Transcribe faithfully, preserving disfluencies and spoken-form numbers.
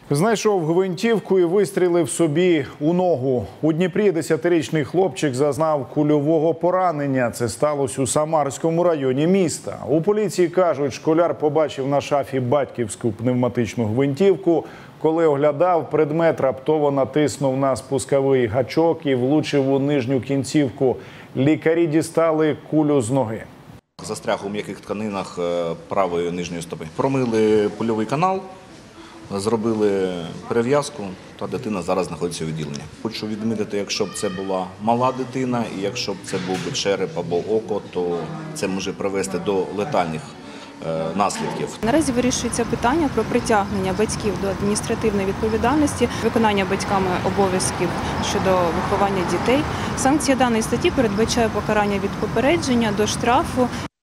Знайшов гвинтівку і вистрілив собі у ногу. У Дніпрі десятирічний хлопчик зазнав кульового поранення. Це сталося у Самарському районі міста. У поліції кажуть, школяр побачив на шафі батьківську пневматичну гвинтівку. Коли оглядав предмет, раптово натиснув на спусковий гачок і влучив у нижню кінцівку. Лікарі дістали кулю з ноги. Застряг у м'яких тканинах правої нижньої стопи. Промили пульовий канал, зробили перев'язку, та дитина зараз знаходиться у відділенні. Хочу відмітити, якщо б це була мала дитина і якщо б це був би череп або око, то це може привести до летальних наслідків. Наразі вирішується питання про притягнення батьків до адміністративної відповідальності, виконання батьками обов'язків щодо виховання дітей. Санкція даної статті передбачає покарання від попередження до штрафу